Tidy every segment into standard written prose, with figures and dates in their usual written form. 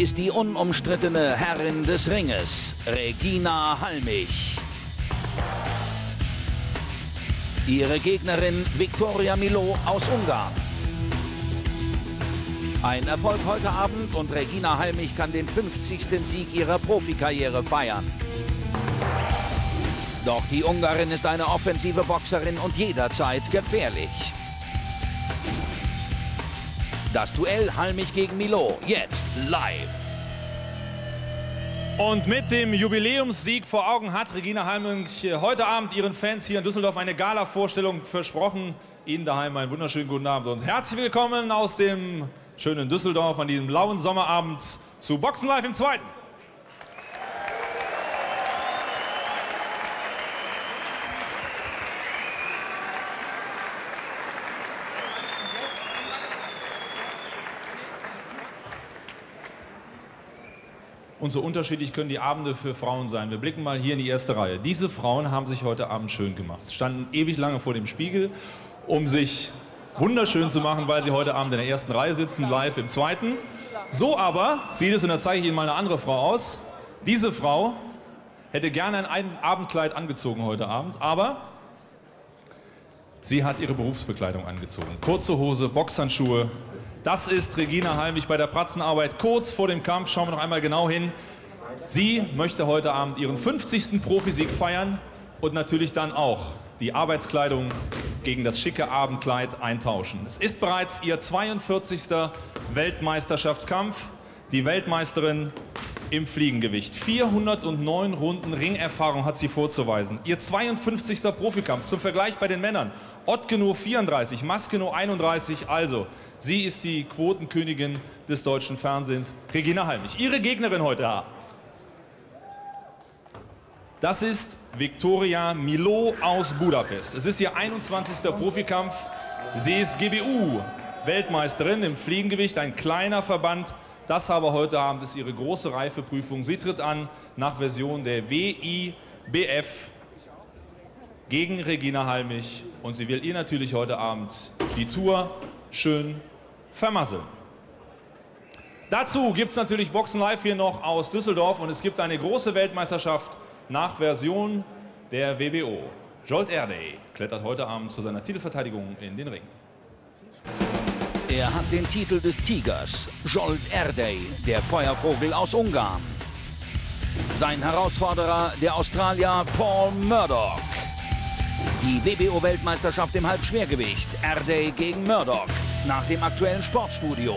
Sie ist die unumstrittene Herrin des Ringes, Regina Halmich. Ihre Gegnerin Viktoria Milot aus Ungarn. Ein Erfolg heute Abend und Regina Halmich kann den 50. Sieg ihrer Profikarriere feiern. Doch die Ungarin ist eine offensive Boxerin und jederzeit gefährlich. Das Duell Halmich gegen Milot, jetzt live. Und mit dem Jubiläumssieg vor Augen hat Regina Halmich heute Abend ihren Fans hier in Düsseldorf eine Gala-Vorstellung versprochen. Ihnen daheim einen wunderschönen guten Abend und herzlich willkommen aus dem schönen Düsseldorf an diesem lauen Sommerabend zu Boxen Live im Zweiten. Und so unterschiedlich können die Abende für Frauen sein. Wir blicken mal hier in die erste Reihe. Diese Frauen haben sich heute Abend schön gemacht. Sie standen ewig lange vor dem Spiegel, um sich wunderschön zu machen, weil sie heute Abend in der ersten Reihe sitzen, live im Zweiten. So aber sieht es, und da zeige ich Ihnen mal eine andere Frau aus. Diese Frau hätte gerne ein Abendkleid angezogen heute Abend, aber sie hat ihre Berufsbekleidung angezogen. Kurze Hose, Boxhandschuhe. Das ist Regina Halmich bei der Pratzenarbeit kurz vor dem Kampf. Schauen wir noch einmal genau hin. Sie möchte heute Abend ihren 50. Profisieg feiern und natürlich dann auch die Arbeitskleidung gegen das schicke Abendkleid eintauschen. Es ist bereits ihr 42. Weltmeisterschaftskampf. Die Weltmeisterin im Fliegengewicht. 409 Runden Ringerfahrung hat sie vorzuweisen. Ihr 52. Profikampf. Zum Vergleich bei den Männern. Ottke nur 34, Maske nur 31. Also, sie ist die Quotenkönigin des deutschen Fernsehens, Regina Halmich. Ihre Gegnerin heute Abend. Das ist Viktoria Milot aus Budapest. Es ist ihr 21. Profikampf. Sie ist GBU-Weltmeisterin im Fliegengewicht, ein kleiner Verband. Das aber heute Abend ist ihre große Reifeprüfung. Sie tritt an nach Version der WIBF gegen Regina Halmich. Und sie will ihr natürlich heute Abend die Tour schön vermasseln. Dazu gibt es natürlich Boxen Live hier noch aus Düsseldorf und es gibt eine große Weltmeisterschaft nach Version der WBO. Zsolt Erdei klettert heute Abend zu seiner Titelverteidigung in den Ring. Er hat den Titel des Tigers, Zsolt Erdei, der Feuervogel aus Ungarn. Sein Herausforderer, der Australier Paul Murdoch. Die WBO-Weltmeisterschaft im Halbschwergewicht, Erdei gegen Murdoch, nach dem aktuellen Sportstudio.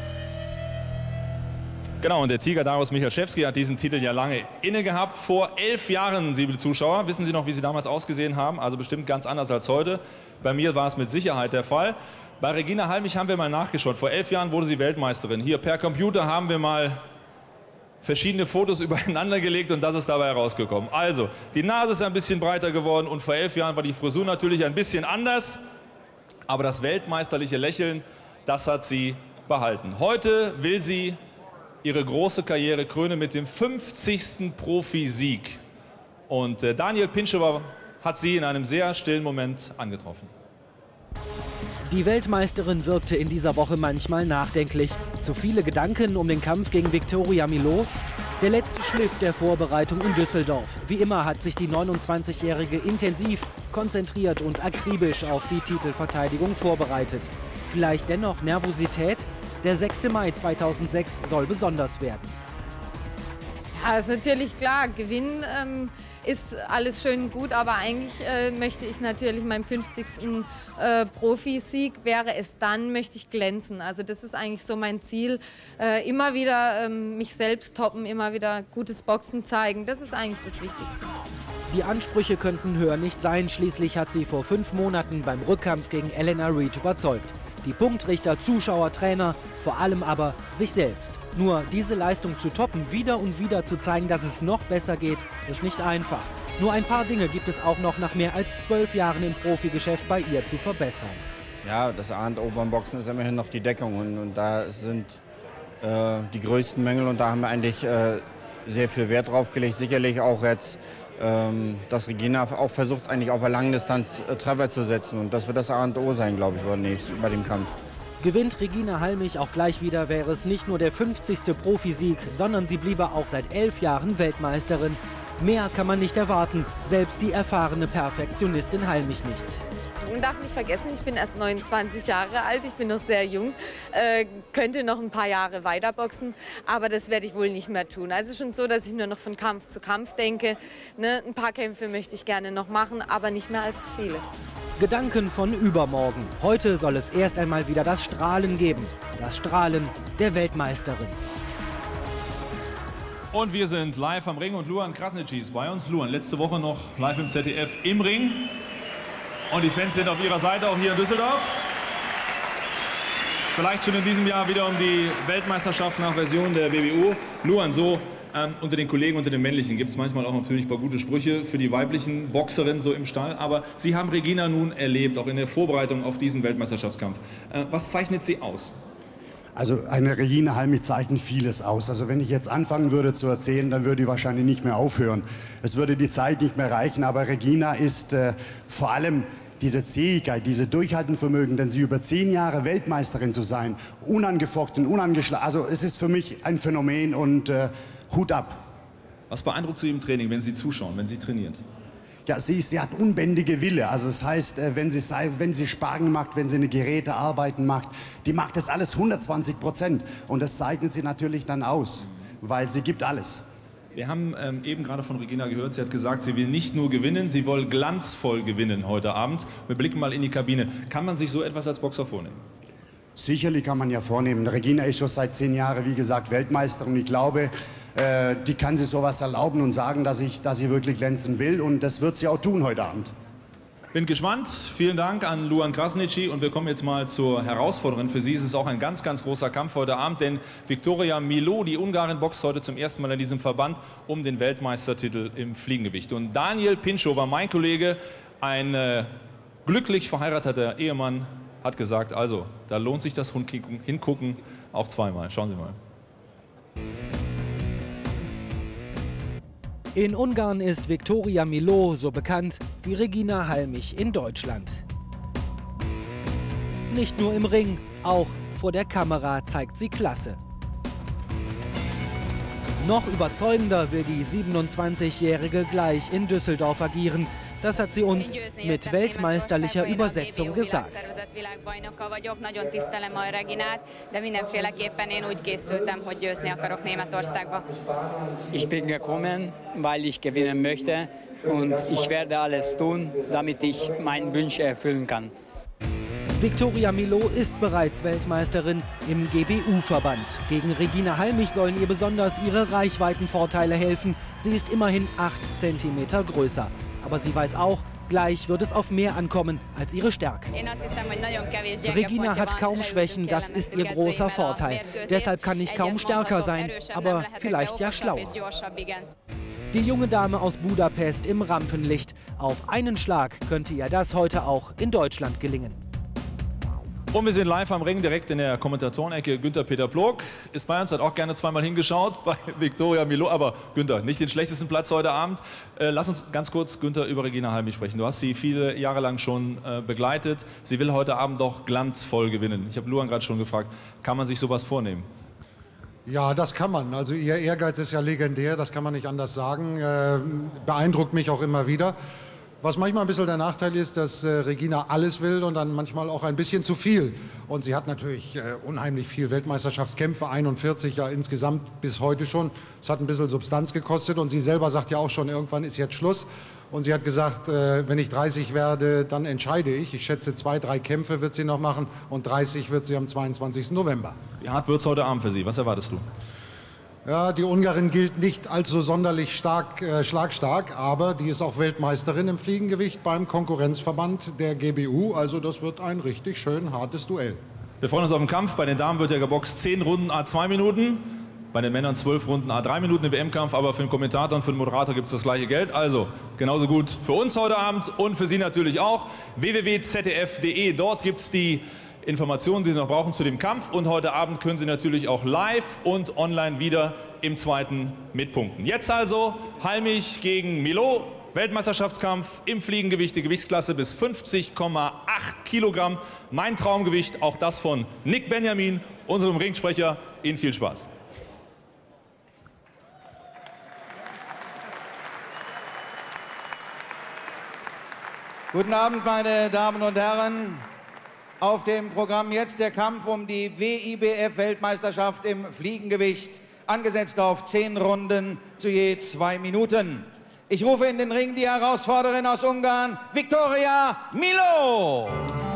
Genau, und der Tiger Dariusz Michalczewski hat diesen Titel ja lange inne gehabt. Vor 11 Jahren, liebe Zuschauer, wissen Sie noch, wie Sie damals ausgesehen haben? Also bestimmt ganz anders als heute. Bei mir war es mit Sicherheit der Fall. Bei Regina Halmich haben wir mal nachgeschaut. Vor 11 Jahren wurde sie Weltmeisterin. Hier per Computer haben wir mal verschiedene Fotos übereinander gelegt und das ist dabei herausgekommen. Also, die Nase ist ein bisschen breiter geworden und vor 11 Jahren war die Frisur natürlich ein bisschen anders. Aber das weltmeisterliche Lächeln, das hat sie behalten. Heute will sie ihre große Karriere krönen mit dem 50. Profisieg. Und Daniel Pinschewa hat sie in einem sehr stillen Moment angetroffen. Die Weltmeisterin wirkte in dieser Woche manchmal nachdenklich. Zu viele Gedanken um den Kampf gegen Viktoria Milot. Der letzte Schliff der Vorbereitung in Düsseldorf. Wie immer hat sich die 29-Jährige intensiv, konzentriert und akribisch auf die Titelverteidigung vorbereitet. Vielleicht dennoch Nervosität? Der 6. Mai 2006 soll besonders werden. Ja, ist natürlich klar, Gewinn ist alles schön und gut, aber eigentlich möchte ich natürlich meinem 50. Profisieg, wäre es dann, möchte ich glänzen. Also das ist eigentlich so mein Ziel, immer wieder mich selbst toppen, immer wieder gutes Boxen zeigen, das ist eigentlich das Wichtigste. Die Ansprüche könnten höher nicht sein, schließlich hat sie vor 5 Monaten beim Rückkampf gegen Elena Reed überzeugt. Die Punktrichter, Zuschauer, Trainer, vor allem aber sich selbst. Nur diese Leistung zu toppen, wieder und wieder zu zeigen, dass es noch besser geht, ist nicht einfach. Nur ein paar Dinge gibt es auch noch nach mehr als 12 Jahren im Profigeschäft bei ihr zu verbessern. Ja, das A und O beim Boxen ist immerhin noch die Deckung und da sind die größten Mängel und da haben wir eigentlich sehr viel Wert drauf gelegt. Sicherlich auch jetzt, dass Regina auch versucht, eigentlich auf der langen Distanz Treffer zu setzen und das wird das A und O sein, glaube ich, bei dem Kampf. Gewinnt Regina Halmich auch gleich wieder, wäre es nicht nur der 50. Profisieg, sondern sie bliebe auch seit 11 Jahren Weltmeisterin. Mehr kann man nicht erwarten, selbst die erfahrene Perfektionistin Halmich nicht. Man darf nicht vergessen, ich bin erst 29 Jahre alt, ich bin noch sehr jung, könnte noch ein paar Jahre weiter boxen, aber das werde ich wohl nicht mehr tun. Also es ist schon so, dass ich nur noch von Kampf zu Kampf denke. Ne? Ein paar Kämpfe möchte ich gerne noch machen, aber nicht mehr allzu viele. Gedanken von übermorgen. Heute soll es erst einmal wieder das Strahlen geben. Das Strahlen der Weltmeisterin. Und wir sind live am Ring und Luan Krasniqi ist bei uns. Luan, letzte Woche noch live im ZDF im Ring. Und die Fans sind auf ihrer Seite, auch hier in Düsseldorf. Vielleicht schon in diesem Jahr wieder um die Weltmeisterschaft nach Version der WBU. Luan, so unter den Kollegen, unter den Männlichen gibt es manchmal auch natürlich ein paar gute Sprüche für die weiblichen Boxerinnen so im Stall. Aber Sie haben Regina nun erlebt, auch in der Vorbereitung auf diesen Weltmeisterschaftskampf. Was zeichnet sie aus? Also eine Regina Halmich zeichnet vieles aus. Also wenn ich jetzt anfangen würde zu erzählen, dann würde ich wahrscheinlich nicht mehr aufhören. Es würde die Zeit nicht mehr reichen. Aber Regina ist vor allem diese Zähigkeit, diese Durchhaltevermögen, denn sie über 10 Jahre Weltmeisterin zu sein, unangefochten, unangeschlagen. Also es ist für mich ein Phänomen und Hut ab. Was beeindruckt Sie im Training, wenn Sie zuschauen, wenn sie trainiert? Ja, sie hat unbändige Wille. Also das heißt, wenn sie Sparring macht, wenn sie eine Gerätearbeiten macht, die macht das alles 120%. Und das zeichnet sie natürlich dann aus, weil sie gibt alles. Wir haben eben gerade von Regina gehört, sie hat gesagt, sie will nicht nur gewinnen, sie will glanzvoll gewinnen heute Abend. Wir blicken mal in die Kabine. Kann man sich so etwas als Boxer vornehmen? Sicherlich kann man ja vornehmen. Regina ist schon seit 10 Jahren, wie gesagt, Weltmeisterin. Ich glaube, die kann sich sowas erlauben und sagen, dass sie wirklich glänzen will. Und das wird sie auch tun heute Abend. Bin gespannt. Vielen Dank an Luan Krasniqi. Und wir kommen jetzt mal zur Herausforderin. Für sie ist es auch ein ganz, ganz großer Kampf heute Abend. Denn Viktoria Milo, die Ungarin, boxt heute zum ersten Mal in diesem Verband um den Weltmeistertitel im Fliegengewicht. Und Daniel Pinchot war mein Kollege, ein glücklich verheirateter Ehemann, hat gesagt, also da lohnt sich das Hingucken auch zweimal. Schauen Sie mal. In Ungarn ist Viktoria Milo so bekannt wie Regina Halmich in Deutschland. Nicht nur im Ring, auch vor der Kamera zeigt sie Klasse. Noch überzeugender will die 27-Jährige gleich in Düsseldorf agieren. Das hat sie uns mit weltmeisterlicher Übersetzung gesagt. Ich bin gekommen, weil ich gewinnen möchte und ich werde alles tun, damit ich meinen Wunsch erfüllen kann. Viktoria Milo ist bereits Weltmeisterin im GBU-Verband. Gegen Regina Halmich sollen ihr besonders ihre Reichweitenvorteile helfen. Sie ist immerhin 8 cm größer. Aber sie weiß auch, gleich wird es auf mehr ankommen als ihre Stärke. Regina hat kaum Schwächen, das ist ihr großer Vorteil. Deshalb kann ich kaum stärker sein, aber vielleicht ja schlauer. Die junge Dame aus Budapest im Rampenlicht. Auf einen Schlag könnte ihr das heute auch in Deutschland gelingen. Und wir sind live am Ring, direkt in der Kommentatorenecke. Günther Peter Plog ist bei uns, hat auch gerne zweimal hingeschaut bei Viktoria Milo. Aber Günther, nicht den schlechtesten Platz heute Abend. Lass uns ganz kurz, Günther, über Regina Halmich sprechen. Du hast sie viele Jahre lang schon begleitet. Sie will heute Abend doch glanzvoll gewinnen. Ich habe Luan gerade schon gefragt, kann man sich sowas vornehmen? Ja, das kann man. Also ihr Ehrgeiz ist ja legendär, das kann man nicht anders sagen. Beeindruckt mich auch immer wieder. Was manchmal ein bisschen der Nachteil ist, dass Regina alles will und dann manchmal auch ein bisschen zu viel. Und sie hat natürlich unheimlich viel Weltmeisterschaftskämpfe, 41 ja insgesamt bis heute schon. Es hat ein bisschen Substanz gekostet und sie selber sagt ja auch schon, irgendwann ist jetzt Schluss. Und sie hat gesagt, wenn ich 30 werde, dann entscheide ich. Ich schätze, 2, 3 Kämpfe wird sie noch machen und 30 wird sie am 22. November. Wie hart wird es heute Abend für Sie? Was erwartest du? Ja, die Ungarin gilt nicht als so sonderlich schlagstark, aber die ist auch Weltmeisterin im Fliegengewicht beim Konkurrenzverband der GBU. Also das wird ein richtig schön hartes Duell. Wir freuen uns auf den Kampf. Bei den Damen wird ja geboxt 10 Runden à 2 Minuten. Bei den Männern 12 Runden à 3 Minuten im WM-Kampf. Aber für den Kommentator und für den Moderator gibt es das gleiche Geld. Also genauso gut für uns heute Abend und für Sie natürlich auch. www.zdf.de, dort gibt es die Informationen, die Sie noch brauchen zu dem Kampf. Und heute Abend können Sie natürlich auch live und online wieder im zweiten mitpunkten. Jetzt also Halmich gegen Milo. Weltmeisterschaftskampf im Fliegengewicht, die Gewichtsklasse bis 50,8 Kilogramm. Mein Traumgewicht, auch das von Nick Benjamin, unserem Ringsprecher. Ihnen viel Spaß. Guten Abend, meine Damen und Herren. Auf dem Programm jetzt der Kampf um die WIBF-Weltmeisterschaft im Fliegengewicht, angesetzt auf 10 Runden zu je 2 Minuten. Ich rufe in den Ring die Herausforderin aus Ungarn, Viktoria Milo.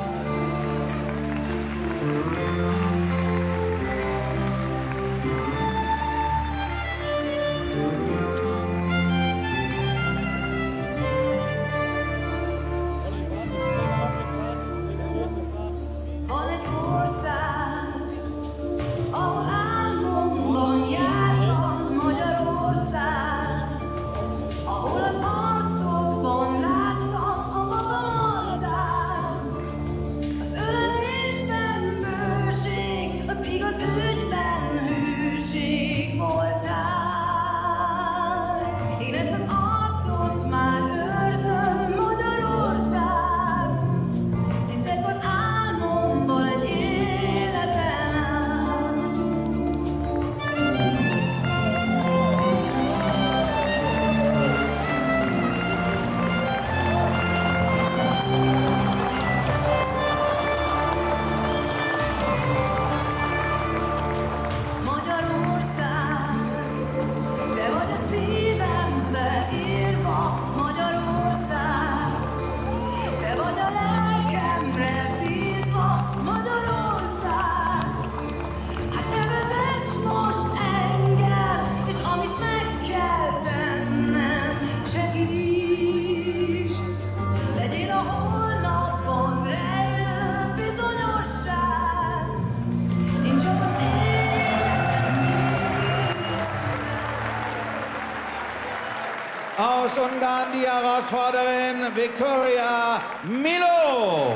Aus Ungarn die Herausforderin Viktoria Milo.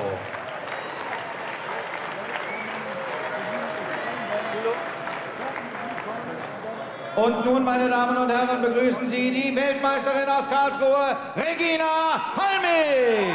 Und nun, meine Damen und Herren, begrüßen Sie die Weltmeisterin aus Karlsruhe, Regina Halmich.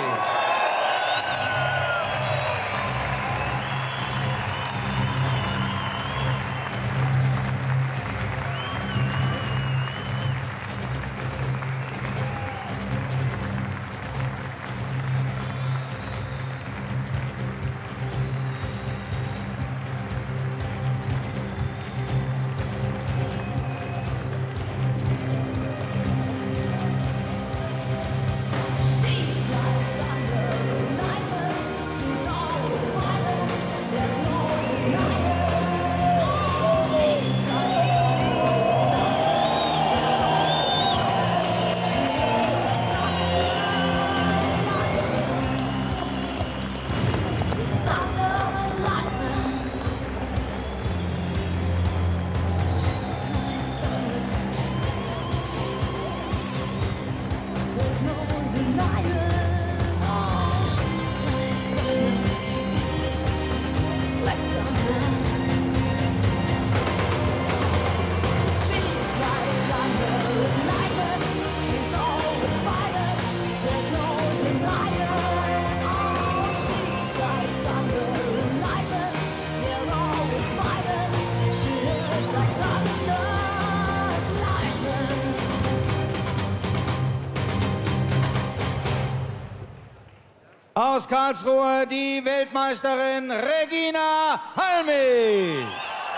Aus Karlsruhe die Weltmeisterin Regina Halmich.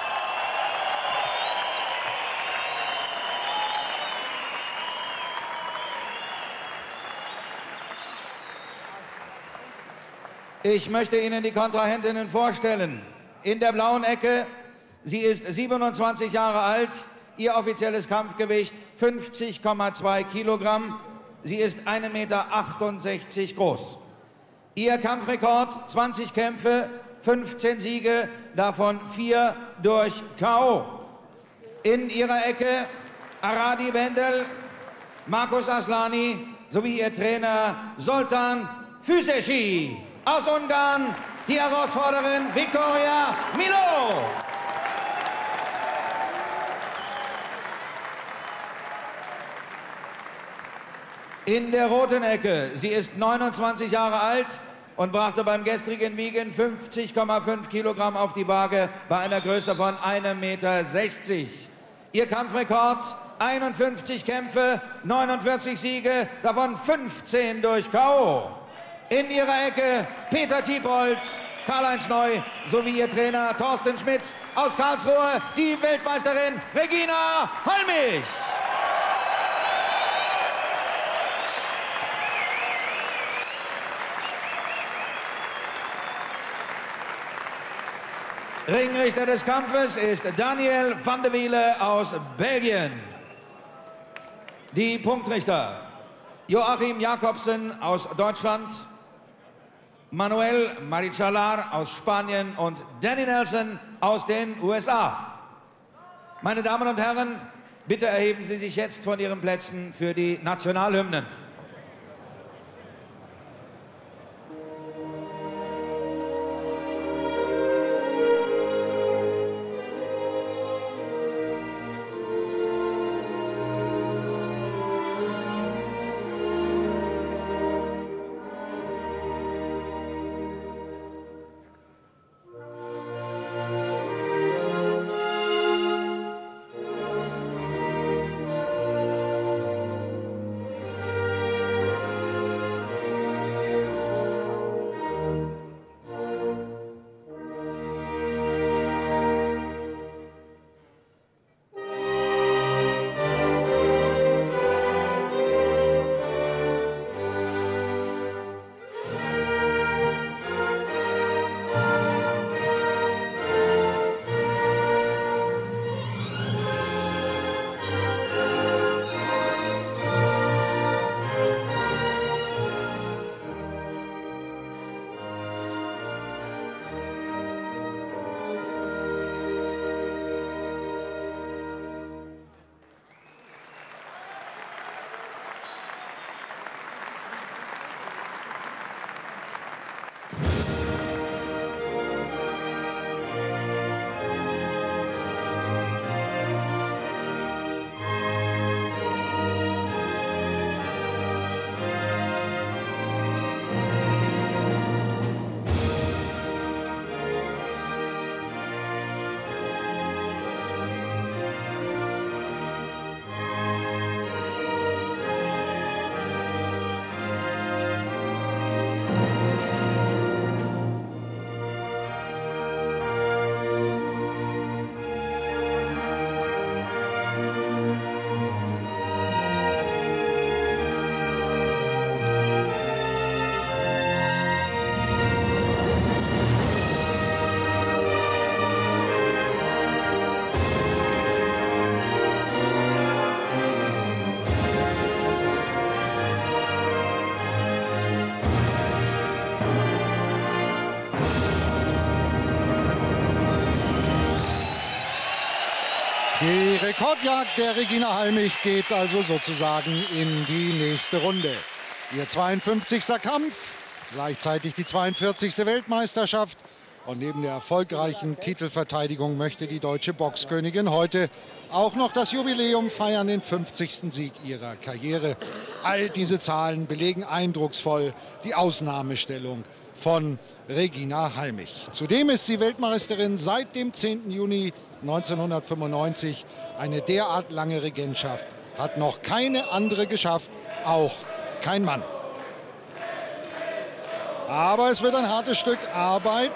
Ich möchte Ihnen die Kontrahentinnen vorstellen. In der blauen Ecke, sie ist 27 Jahre alt, ihr offizielles Kampfgewicht 50,2 Kilogramm. Sie ist 1,68 Meter groß. Ihr Kampfrekord, 20 Kämpfe, 15 Siege, davon 4 durch K.O. In ihrer Ecke Aradi Wendel, Markus Aslani sowie ihr Trainer Zoltán Füzesi. Aus Ungarn die Herausforderin Viktoria Milo. In der roten Ecke, sie ist 29 Jahre alt und brachte beim gestrigen Wiegen 50,5 Kilogramm auf die Waage bei einer Größe von 1,60 Meter. Ihr Kampfrekord: 51 Kämpfe, 49 Siege, davon 15 durch K.O. In ihrer Ecke Peter Tiepholz, Karl-Heinz Neu sowie ihr Trainer Thorsten Schmitz aus Karlsruhe, die Weltmeisterin Regina Halmich. Ringrichter des Kampfes ist Daniel van de Wiele aus Belgien. Die Punktrichter: Joachim Jakobsen aus Deutschland, Manuel Marichalar aus Spanien und Danny Nelson aus den USA. Meine Damen und Herren, bitte erheben Sie sich jetzt von Ihren Plätzen für die Nationalhymnen. Die Rekordjagd der Regina Halmich geht also sozusagen in die nächste Runde. Ihr 52. Kampf, gleichzeitig die 42. Weltmeisterschaft. Und neben der erfolgreichen Titelverteidigung möchte die deutsche Boxkönigin heute auch noch das Jubiläum feiern, den 50. Sieg ihrer Karriere. All diese Zahlen belegen eindrucksvoll die Ausnahmestellung von Regina Halmich. Zudem ist sie Weltmeisterin seit dem 10. Juni 1995. Eine derart lange Regentschaft hat noch keine andere geschafft, auch kein Mann. Aber es wird ein hartes Stück Arbeit,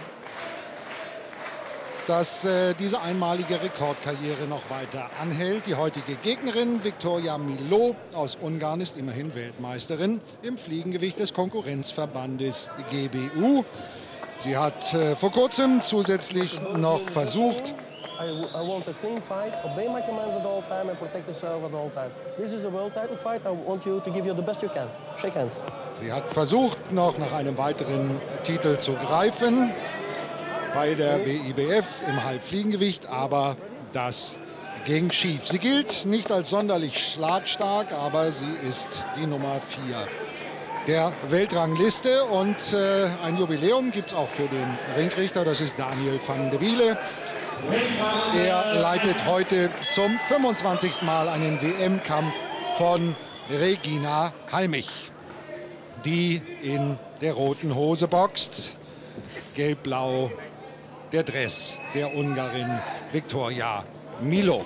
dass diese einmalige Rekordkarriere noch weiter anhält. Die heutige Gegnerin, Viktoria Milot aus Ungarn, ist immerhin Weltmeisterin im Fliegengewicht des Konkurrenzverbandes GBU. Sie hat vor kurzem zusätzlich noch versucht, I want a clean fight, obey my commands at all time and protect yourself at all time. This is a world title fight. I want you to give you the best you can. Shake hands. Sie hat versucht, noch nach einem weiteren Titel zu greifen bei der WIBF im Halbfliegengewicht, aber das ging schief. Sie gilt nicht als sonderlich schlagstark, aber sie ist die Nummer 4 der Weltrangliste. Und ein Jubiläum gibt es auch für den Ringrichter, das ist Daniel van de Wiele. Er leitet heute zum 25. Mal einen WM-Kampf von Regina Halmich, die in der roten Hose boxt. Gelb-blau der Dress der Ungarin Viktoria Milo.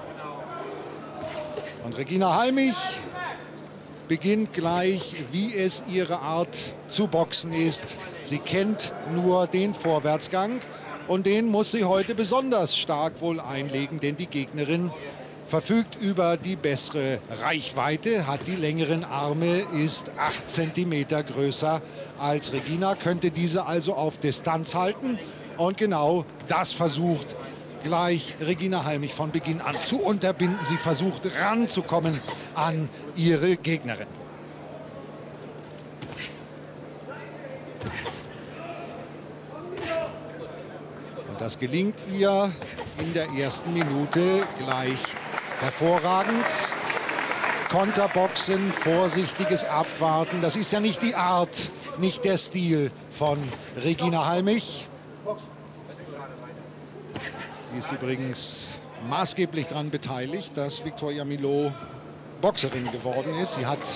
Und Regina Halmich beginnt gleich, wie es ihre Art zu boxen ist. Sie kennt nur den Vorwärtsgang und den muss sie heute besonders stark wohl einlegen, denn die Gegnerin verfügt über die bessere Reichweite, hat die längeren Arme, ist 8 cm größer als Regina, könnte diese also auf Distanz halten. Und genau das versucht gleich Regina Halmich von Beginn an zu unterbinden. Sie versucht ranzukommen an ihre Gegnerin. Und das gelingt ihr in der ersten Minute gleich hervorragend. Konterboxen, vorsichtiges Abwarten, das ist ja nicht die Art, nicht der Stil von Regina Halmich. Die ist übrigens maßgeblich daran beteiligt, dass Viktoria Milo Boxerin geworden ist. Sie hat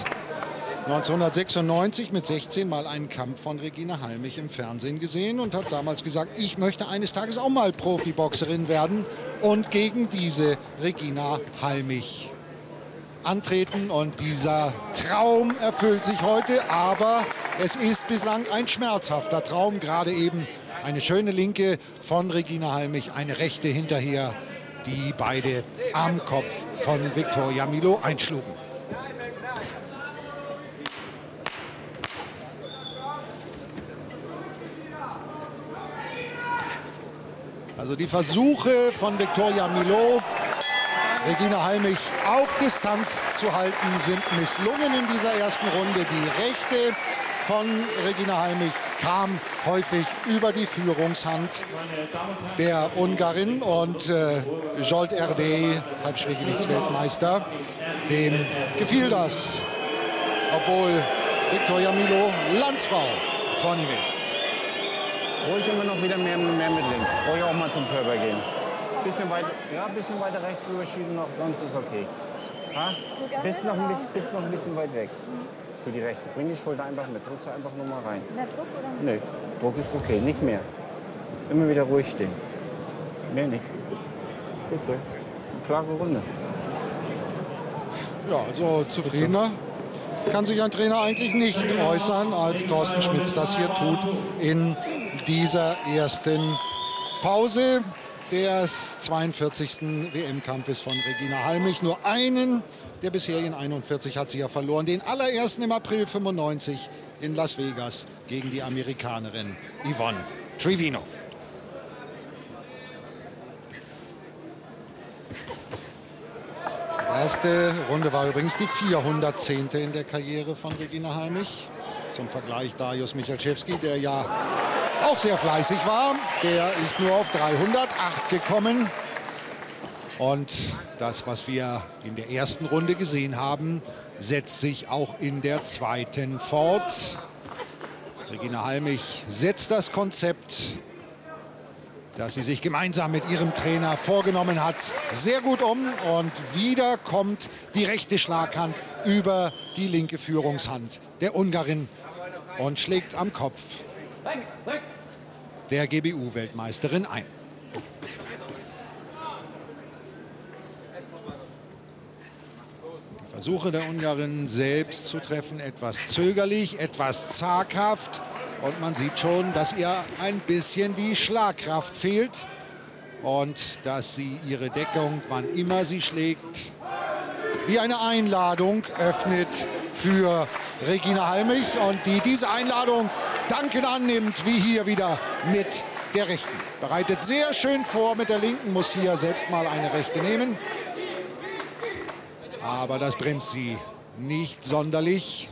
1996 mit 16 mal einen Kampf von Regina Halmich im Fernsehen gesehen und hat damals gesagt, ich möchte eines Tages auch mal Profiboxerin werden und gegen diese Regina Halmich antreten. Und dieser Traum erfüllt sich heute, aber es ist bislang ein schmerzhafter Traum. Gerade eben eine schöne Linke von Regina Halmich, eine rechte hinterher, die beide am Kopf von Viktoria Milo einschlugen. Also die Versuche von Viktoria Milo, Regina Halmich auf Distanz zu halten, sind misslungen in dieser ersten Runde. Die rechte von Regina Halmich kam häufig über die Führungshand der Ungarin. Und Zsolt Erdély, Halbschwergewichtsweltmeister, dem gefiel das, obwohl Viktoria Milo Landsfrau von ihm ist. Ruhig immer noch wieder mehr mit links. Ruhig auch mal zum Körper gehen. Bisschen weiter rechts rüberschieben noch, sonst ist okay. Bist noch ein bisschen weit weg. Für die rechte. Bring die Schulter einfach mit. Drück sie einfach nur mal rein. Mehr Druck oder? Nö, Druck ist okay, nicht mehr. Immer wieder ruhig stehen. Mehr nicht. Gut so. Eine klare Runde. Ja, also zufriedener kann sich ein Trainer eigentlich nicht äußern, als Thorsten Schmitz das hier tut in dieser ersten Pause des 42. WM-Kampfes von Regina Halmich. Nur einen der bisherigen 41 hat sie ja verloren. Den allerersten im April 95 in Las Vegas gegen die Amerikanerin Yvonne Trivino. Die erste Runde war übrigens die 410. in der Karriere von Regina Halmich. Zum Vergleich Dariusz Michalczewski, der ja auch sehr fleißig war. Der ist nur auf 308 gekommen. Und das, was wir in der ersten Runde gesehen haben, setzt sich auch in der zweiten fort. Regina Halmich setzt das Konzept, das sie sich gemeinsam mit ihrem Trainer vorgenommen hat, sehr gut um. Und wieder kommt die rechte Schlaghand über die linke Führungshand der Ungarin und schlägt am Kopf der GBU-Weltmeisterin ein. Die Versuche der Ungarin selbst zu treffen, etwas zögerlich, etwas zaghaft. Und man sieht schon, dass ihr ein bisschen die Schlagkraft fehlt. Und dass sie ihre Deckung, wann immer sie schlägt, wie eine Einladung öffnet für Regina Halmich. Und die diese Einladung dankend annimmt, wie hier wieder mit der rechten. Bereitet sehr schön vor mit der linken, muss hier selbst mal eine rechte nehmen. Aber das bremst sie nicht sonderlich.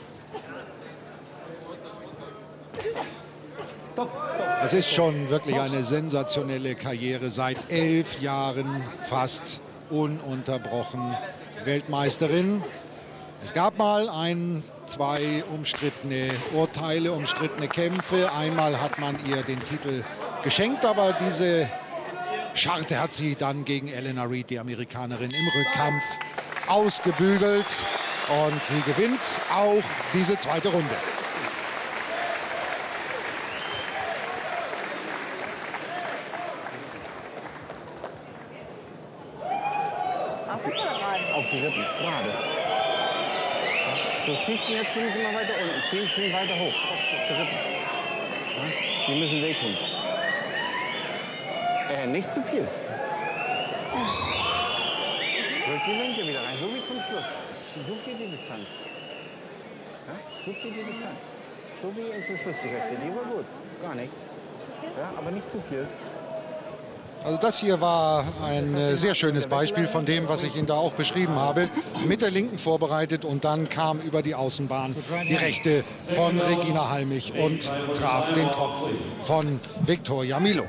Es ist schon wirklich eine sensationelle Karriere. Seit 11 Jahren fast ununterbrochen Weltmeisterin. Es gab mal zwei umstrittene Urteile, umstrittene Kämpfe. Einmal hat man ihr den Titel geschenkt, aber diese Scharte hat sie dann gegen Eleanor Reed, die Amerikanerin, im Rückkampf ausgebügelt. Und sie gewinnt auch diese zweite Runde. Auf die Rippen, gerade. Du ziehst ihn jetzt ziemlich immer weiter unten, ziehst ihn weiter hoch, auf die Rippen. Ja, die müssen wehtun. Nicht zu viel. Drück die Linke wieder rein, so wie zum Schluss. Such dir die Distanz. Ja, such dir die Distanz. So wie zum Schluss die rechte, die war gut. Gar nichts. Ja, aber nicht zu viel. Also das hier war ein sehr schönes Beispiel von dem, was ich Ihnen da auch beschrieben habe. Mit der linken vorbereitet und dann kam über die Außenbahn die rechte von Regina Halmich und traf den Kopf von Victoria Milo.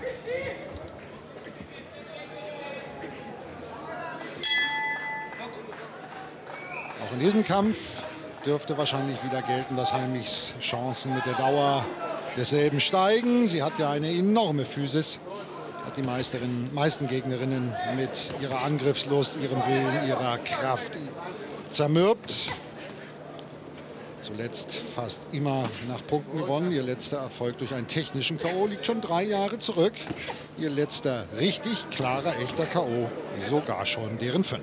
Auch in diesem Kampf dürfte wahrscheinlich wieder gelten, dass Halmichs Chancen mit der Dauer desselben steigen. Sie hat ja eine enorme Physis. Hat die meisten Gegnerinnen mit ihrer Angriffslust, ihrem Willen, ihrer Kraft zermürbt. Zuletzt fast immer nach Punkten gewonnen. Ihr letzter Erfolg durch einen technischen K.O. liegt schon 3 Jahre zurück. Ihr letzter richtig klarer, echter K.O. sogar schon deren 5.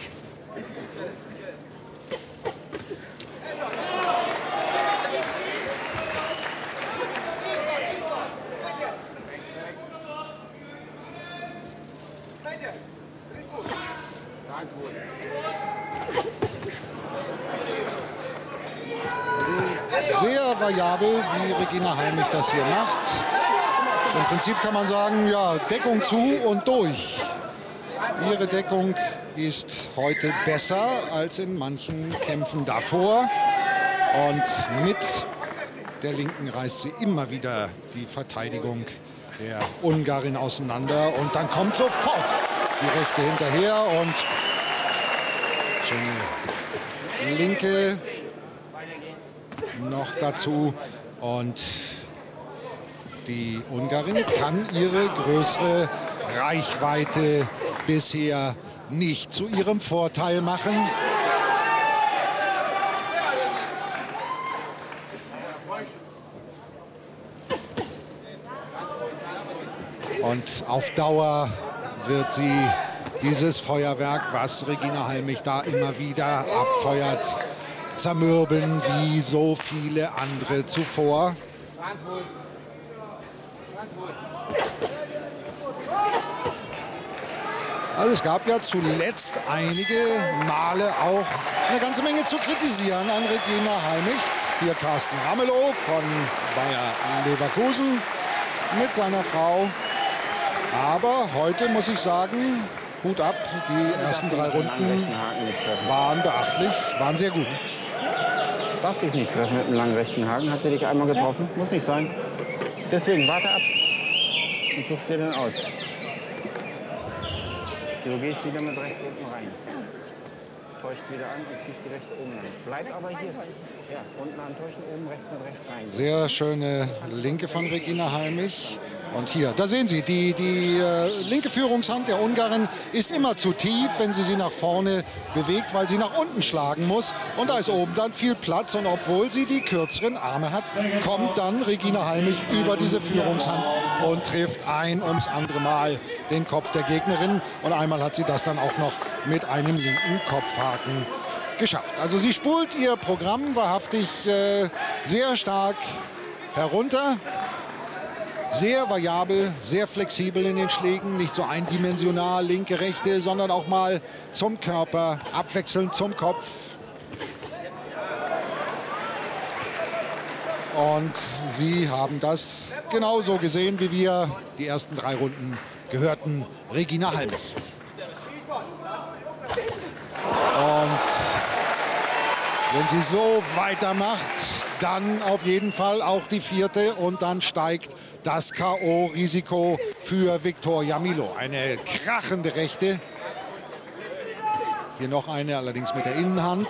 Sehr variabel, wie Regina Halmich das hier macht. Im Prinzip kann man sagen, ja, Deckung zu und durch. Ihre Deckung ist heute besser als in manchen Kämpfen davor. Und mit der Linken reißt sie immer wieder die Verteidigung der Ungarin auseinander. Und dann kommt sofort die Rechte hinterher und schöne Linke noch dazu. Und die Ungarin kann ihre größere Reichweite bisher nicht zu ihrem Vorteil machen. Und auf Dauer wird sie dieses Feuerwerk, was Regina Halmich da immer wieder abfeuert, zermürben wie so viele andere zuvor. Also es gab ja zuletzt einige Male auch eine ganze Menge zu kritisieren an Regina Halmich. Hier Carsten Ramelow von Bayer Leverkusen mit seiner Frau. Aber heute muss ich sagen, Hut ab, die ersten 3 Runden waren beachtlich, waren sehr gut. Darf dich nicht treffen mit einem langen rechten Haken. Hat sie dich einmal getroffen? Muss nicht sein. Deswegen warte ab und suchst dir den aus. Du gehst wieder mit rechts unten rein. Täuscht wieder an und ziehst die rechte oben an. Bleib aber hier. Ja, unten antäuschen, oben rechts mit rechts rein. Sehr schöne Linke von Regina Halmich. Und hier, da sehen Sie, die linke Führungshand der Ungarin ist immer zu tief, wenn sie nach vorne bewegt, weil sie nach unten schlagen muss. Und da ist oben dann viel Platz. Und obwohl sie die kürzeren Arme hat, kommt dann Regina Halmich über diese Führungshand und trifft ein ums andere Mal den Kopf der Gegnerin. Und einmal hat sie das dann auch noch mit einem linken Kopfhaken geschafft. Also sie spult ihr Programm wahrhaftig sehr stark herunter. Sehr variabel, sehr flexibel in den Schlägen, nicht so eindimensional, linke, rechte, sondern auch mal zum Körper, abwechselnd zum Kopf. Und Sie haben das genauso gesehen, wie wir die ersten 3 Runden gehörten Regina Halmich. Und wenn sie so weitermacht, dann auf jeden Fall auch die 4. und dann steigt das K.O.-Risiko für Victoria Milo. Eine krachende Rechte. Hier noch eine, allerdings mit der Innenhand.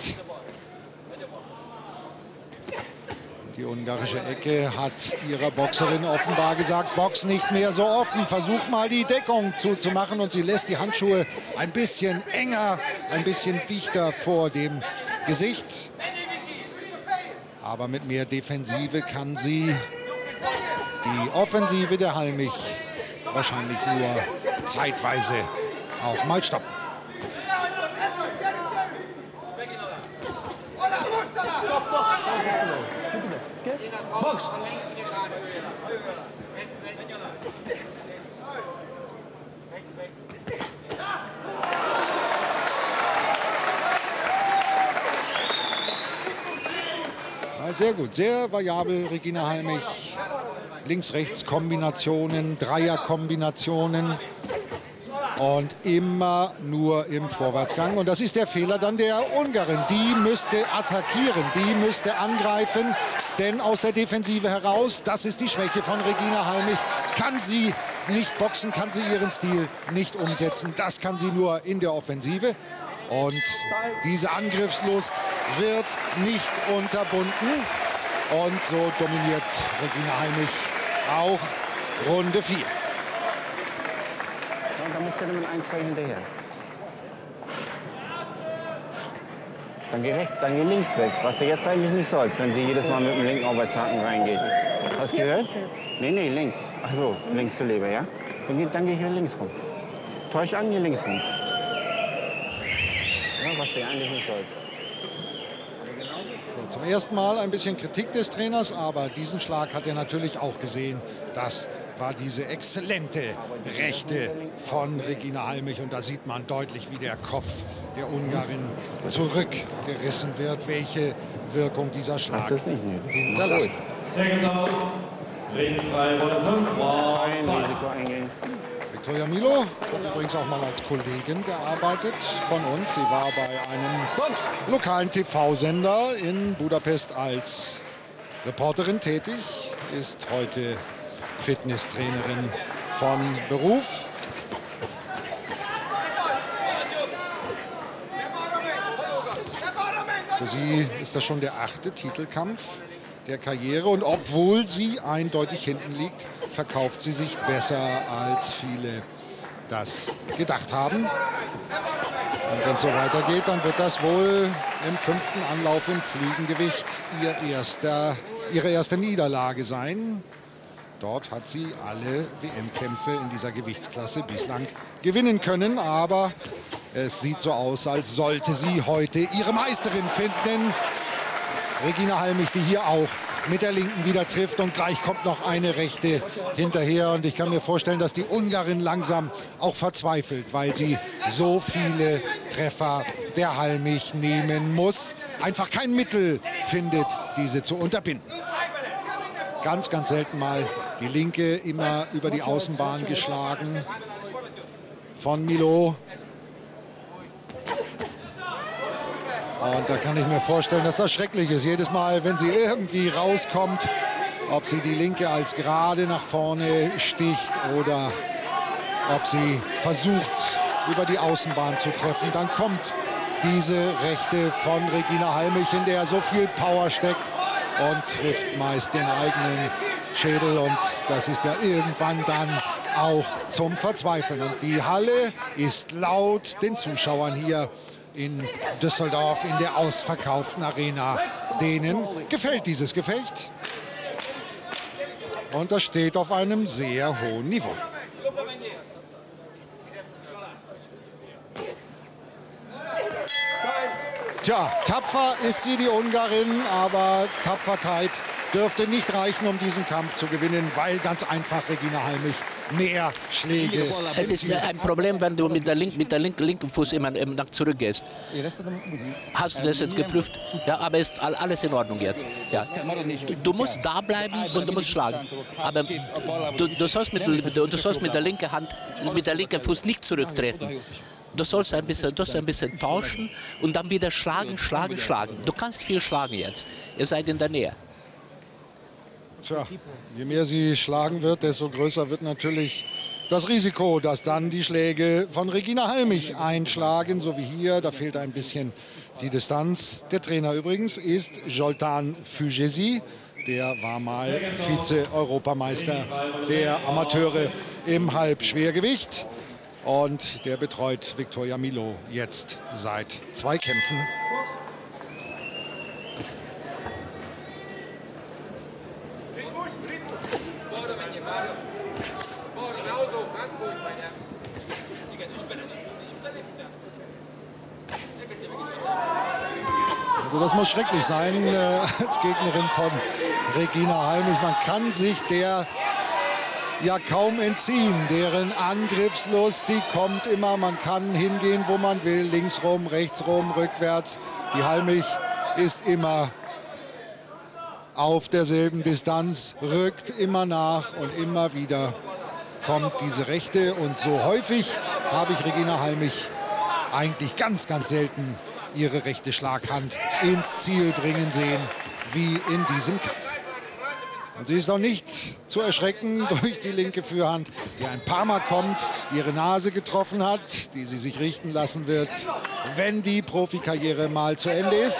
Die ungarische Ecke hat ihrer Boxerin offenbar gesagt, box nicht mehr so offen, versuch mal die Deckung zuzumachen. Und sie lässt die Handschuhe ein bisschen enger, ein bisschen dichter vor dem Gesicht. Aber mit mehr Defensive kann sie die Offensive der Halmich wahrscheinlich nur zeitweise auch mal stoppen. Box. Sehr gut, sehr variabel Regina Halmich. Links-Rechts-Kombinationen, Dreier-Kombinationen und immer nur im Vorwärtsgang. Und das ist der Fehler dann der Ungarin. Die müsste attackieren, die müsste angreifen, denn aus der Defensive heraus, das ist die Schwäche von Regina Halmich, kann sie nicht boxen, kann sie ihren Stil nicht umsetzen. Das kann sie nur in der Offensive. Und diese Angriffslust wird nicht unterbunden. Und so dominiert Regina Halmich auch Runde 4. Und da musst du dann mit 1, 2 hinterher. Dann geh rechts, dann geh links weg, was du jetzt eigentlich nicht sollst, wenn sie jedes Mal mit dem linken Aufwärtshaken reingeht. Hast du gehört? Nee, links. Ach so, links zur Leber, ja? Dann geh hier links rum. Täusch an, hier links rum. Ja, was du eigentlich nicht sollst. So, zum ersten Mal ein bisschen Kritik des Trainers, aber diesen Schlag hat er natürlich auch gesehen. Das war diese exzellente Rechte von Regina Halmich. Und da sieht man deutlich, wie der Kopf der Ungarin zurückgerissen wird, welche Wirkung dieser Schlag hinterlässt. Kein Risiko eingehen. Viktoria Milo hat übrigens auch mal als Kollegin gearbeitet von uns. Sie war bei einem lokalen TV-Sender in Budapest als Reporterin tätig, ist heute Fitnesstrainerin von Beruf. Für sie ist das schon der 8. Titelkampf der Karriere. Und obwohl sie eindeutig hinten liegt, verkauft sie sich besser, als viele das gedacht haben. Und wenn es so weitergeht, dann wird das wohl im 5. Anlauf im Fliegengewicht ihre erste Niederlage sein. Dort hat sie alle WM-Kämpfe in dieser Gewichtsklasse bislang gewinnen können. Aber es sieht so aus, als sollte sie heute ihre Meisterin finden. Regina Halmich, die hier auch mit der Linken wieder trifft. Und gleich kommt noch eine Rechte hinterher. Und ich kann mir vorstellen, dass die Ungarin langsam auch verzweifelt, weil sie so viele Treffer der Halmich nehmen muss. Einfach kein Mittel findet, diese zu unterbinden. Ganz, ganz selten mal die Linke immer über die Außenbahn geschlagen von Milo. Und da kann ich mir vorstellen, dass das schrecklich ist. Jedes Mal, wenn sie irgendwie rauskommt, ob sie die Linke als gerade nach vorne sticht oder ob sie versucht, über die Außenbahn zu treffen, dann kommt diese Rechte von Regina Halmich, in der so viel Power steckt, und trifft meist den eigenen Schädel. Und das ist ja irgendwann dann auch zum Verzweifeln. Und die Halle ist laut den Zuschauern hier in Düsseldorf in der ausverkauften Arena. Denen gefällt dieses Gefecht. Und das steht auf einem sehr hohen Niveau. Tja, tapfer ist sie, die Ungarin, aber Tapferkeit dürfte nicht reichen, um diesen Kampf zu gewinnen, weil ganz einfach Regina Halmich mehr Schläge. Es ist ein Problem, wenn du mit der linken Fuß immer nach zurück gehst. Hast du das jetzt geprüft? Ja, aber ist alles in Ordnung jetzt. Ja. Du musst da bleiben und du musst schlagen. Aber du sollst mit der linken Hand, mit der linken Fuß nicht zurücktreten. Du sollst ein bisschen tauschen und dann wieder schlagen. Du kannst viel schlagen jetzt. Ihr seid in der Nähe. Tja, je mehr sie schlagen wird, desto größer wird natürlich das Risiko, dass dann die Schläge von Regina Halmich einschlagen, so wie hier. Da fehlt ein bisschen die Distanz. Der Trainer übrigens ist Zoltán Füzesi. Der war mal Vize-Europameister der Amateure im Halbschwergewicht. Und der betreut Viktoria Milo jetzt seit 2 Kämpfen. Also das muss schrecklich sein als Gegnerin von Regina Halmich. Man kann sich der ja kaum entziehen. Deren Angriffslust, die kommt immer. Man kann hingehen, wo man will. Links rum, rechts rum, rückwärts. Die Halmich ist immer auf derselben Distanz, rückt immer nach und immer wieder kommt diese Rechte. Und so häufig habe ich Regina Halmich eigentlich ganz, ganz selten ihre rechte Schlaghand ins Ziel bringen sehen, wie in diesem Kampf. Und sie ist auch nicht zu erschrecken durch die linke Führhand, die ein paar Mal kommt, ihre Nase getroffen hat, die sie sich richten lassen wird, wenn die Profikarriere mal zu Ende ist.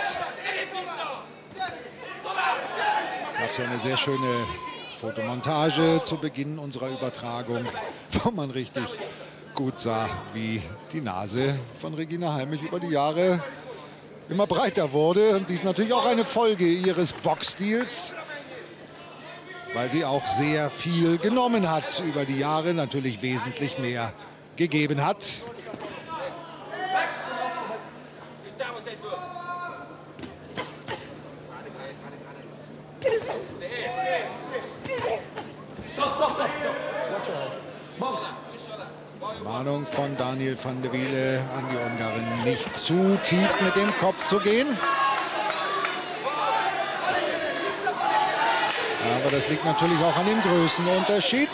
Gab es ja eine sehr schöne Fotomontage zu Beginn unserer Übertragung, wo man richtig gut sah, wie die Nase von Regina Halmich über die Jahre immer breiter wurde. Und dies ist natürlich auch eine Folge ihres Boxstils, weil sie auch sehr viel genommen hat über die Jahre, natürlich wesentlich mehr gegeben hat. Mahnung von Daniel van de Wiele an die Ungarin, nicht zu tief mit dem Kopf zu gehen. Aber das liegt natürlich auch an dem Größenunterschied.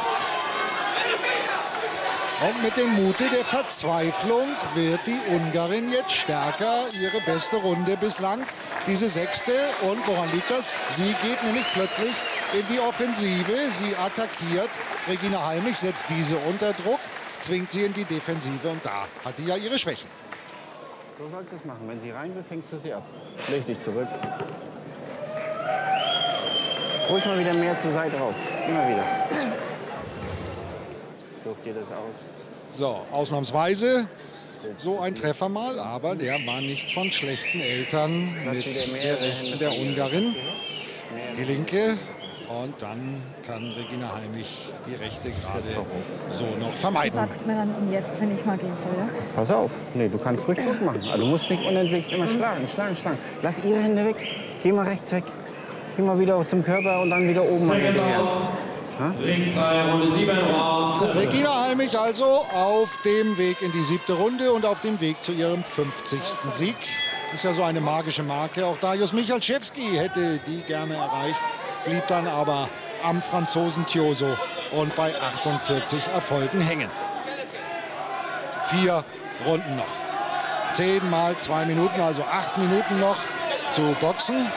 Und mit dem Mute der Verzweiflung wird die Ungarin jetzt stärker. Ihre beste Runde bislang, diese 6. Und woran liegt das? Sie geht nämlich plötzlich in die Offensive. Sie attackiert. Regina Halmich setzt diese unter Druck, zwingt sie in die Defensive. Und da hat die ja ihre Schwächen. So sollst du es machen. Wenn sie rein will, fängst du sie ab. Leg dich zurück. Ruhig mal wieder mehr zur Seite raus. Immer wieder. Such dir das aus. So, ausnahmsweise so ein Treffer mal, aber der war nicht von schlechten Eltern mit der rechten der Ungarin. Die linke. Und dann kann Regina Halmich die rechte gerade so noch vermeiden. Du sagst mir dann, und jetzt, wenn ich mal gehen soll, ja? Pass auf. Nee, du kannst ruhig gut machen. Also du musst nicht unendlich immer schlagen. Lass ihre Hände weg. Geh mal rechts weg. Geh mal wieder zum Körper und dann wieder oben an die Hand. Regina Halmich also auf dem Weg in die 7. Runde und auf dem Weg zu ihrem 50. Sieg. Das ist ja so eine magische Marke. Auch Dariusz Michalczewski hätte die gerne erreicht, blieb dann aber am Franzosen Thioso und bei 48 Erfolgen hängen. 4 Runden noch. 10 mal 2 Minuten, also 8 Minuten noch zu boxen.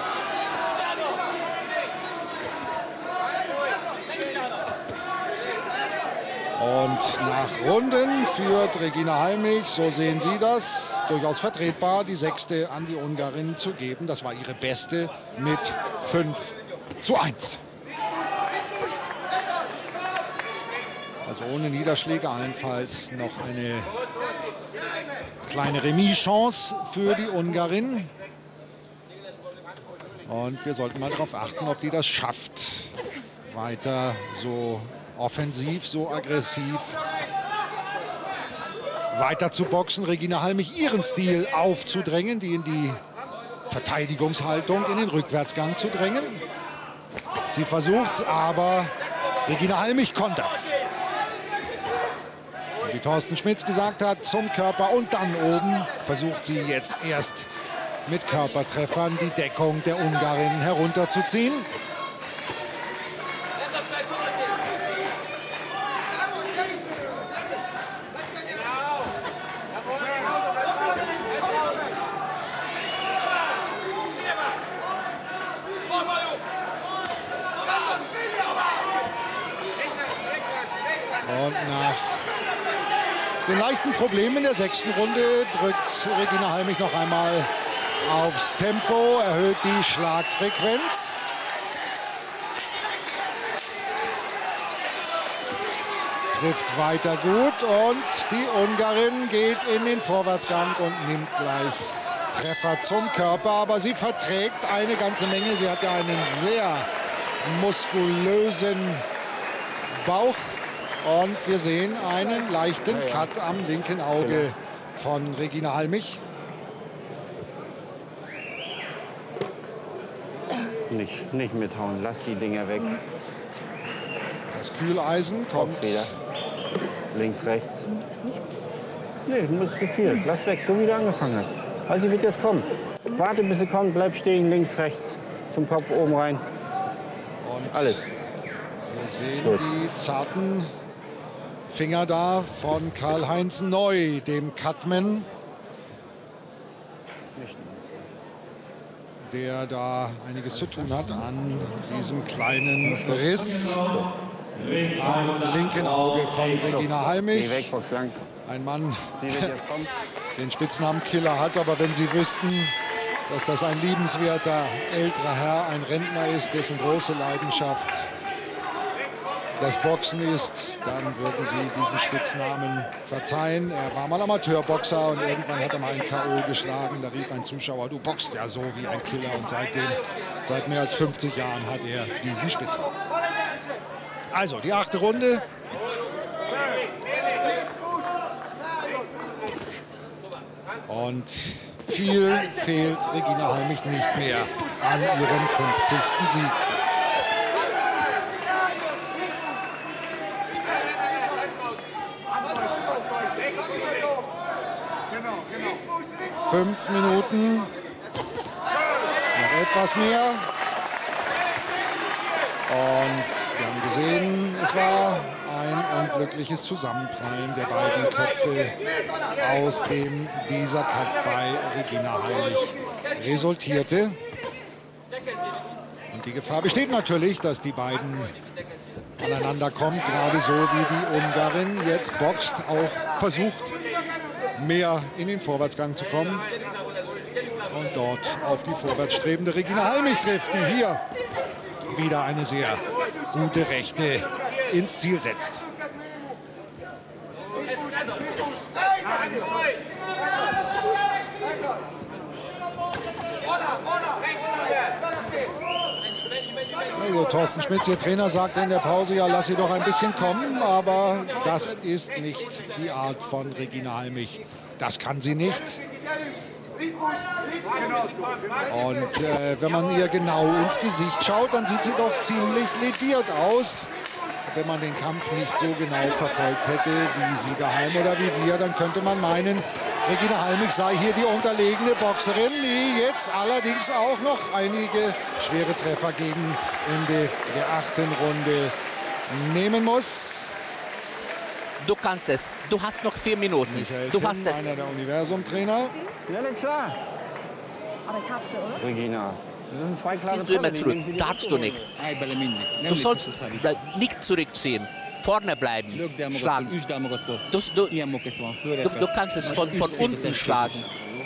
Und nach Runden führt Regina Halmich, so sehen Sie das, durchaus vertretbar, die 6. an die Ungarin zu geben. Das war ihre beste mit 5:1. Also ohne Niederschläge, allenfalls noch eine kleine Remis-Chance für die Ungarin. Und wir sollten mal darauf achten, ob die das schafft, weiter so offensiv, so aggressiv weiter zu boxen. Regina Halmich ihren Stil aufzudrängen, die in die Verteidigungshaltung, in den Rückwärtsgang zu drängen. Sie versucht es, aber Regina Halmich kontert. Und wie Thorsten Schmitz gesagt hat, zum Körper und dann oben versucht sie jetzt erst mit Körpertreffern die Deckung der Ungarin herunterzuziehen. Und nach den leichten Problemen in der 6. Runde drückt Regina Halmich noch einmal aufs Tempo, erhöht die Schlagfrequenz. Trifft weiter gut und die Ungarin geht in den Vorwärtsgang und nimmt gleich Treffer zum Körper. Aber sie verträgt eine ganze Menge. Sie hat ja einen sehr muskulösen Bauch. Und wir sehen einen leichten Cut am linken Auge von Regina Halmich. Nicht mithauen, lass die Dinger weg. Das Kühleisen kommt Kopf wieder. Links, rechts. Nee, du musst zu viel. Lass weg, so wie du angefangen hast. Also sie wird jetzt kommen. Warte, bis sie kommt, bleib stehen, links, rechts. Zum Kopf oben rein. Und alles. Wir sehen die zarten Finger da von Karl-Heinz Neu, dem Cutman, der da einiges zu tun hat an diesem kleinen Riss am linken Auge von Regina Halmich. Ein Mann, der den Spitznamen Killer hat, aber wenn Sie wüssten, dass das ein liebenswerter älterer Herr, ein Rentner ist, dessen große Leidenschaft das Boxen ist, dann würden Sie diesen Spitznamen verzeihen. Er war mal Amateurboxer und irgendwann hat er mal ein K.O. geschlagen. Da rief ein Zuschauer, du boxst ja so wie ein Killer. Und seitdem, seit mehr als 50 Jahren hat er diesen Spitznamen. Also, die 8. Runde. Und viel fehlt Regina Halmich nicht mehr an ihrem 50. Sieg. Fünf Minuten, noch etwas mehr. Und wir haben gesehen, es war ein unglückliches Zusammenprallen der beiden Köpfe, aus dem dieser Cut bei Regina Halmich resultierte. Und die Gefahr besteht natürlich, dass die beiden aneinander kommen, gerade so wie die Ungarin jetzt boxt, auch versucht, mehr in den Vorwärtsgang zu kommen und dort auf die vorwärtsstrebende Regina Halmich trifft, die hier wieder eine sehr gute Rechte ins Ziel setzt. Also Thorsten Schmitz, Ihr Trainer, sagte in der Pause, ja, lass sie doch ein bisschen kommen, aber das ist nicht die Art von Regina Halmich. Das kann sie nicht. Und wenn man ihr genau ins Gesicht schaut, dann sieht sie doch ziemlich lediert aus. Wenn man den Kampf nicht so genau verfolgt hätte wie Sie daheim oder wie wir, dann könnte man meinen, Regina Halmich sei hier die unterlegene Boxerin, die jetzt allerdings auch noch einige schwere Treffer gegen Ende der 8. Runde nehmen muss. Du kannst es. Du hast noch 4 Minuten. Michael du Timm, hast es. einer der Universum-Trainer. Ja, na klar. Aber ich hab sie, oder? Regina. Das sind 2 klare Ziehst du immer Fälle, zurück. nehmen Sie die Darfst du nicht. Du sollst nicht zurückziehen. Vorne bleiben. Schlagen. Du kannst es von unten schlagen.